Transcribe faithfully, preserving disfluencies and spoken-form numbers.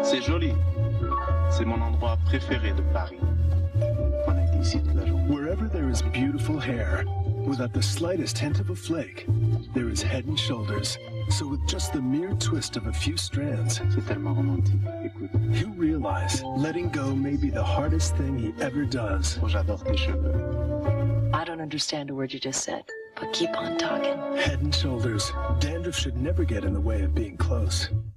C'est joli. C'est mon endroit préféré de Paris. On a été ici toute la journée. Wherever there is beautiful hair, without the slightest hint of a flake, there is Head and Shoulders. So with just the mere twist of a few strands, C'est tellement romantique. Écoute, you realize letting go may be the hardest thing he ever does. oh, j'adore tes cheveux. I don't understand a word you just said, but keep on talking. Head and Shoulders. Dandruff should never get in the way of being close.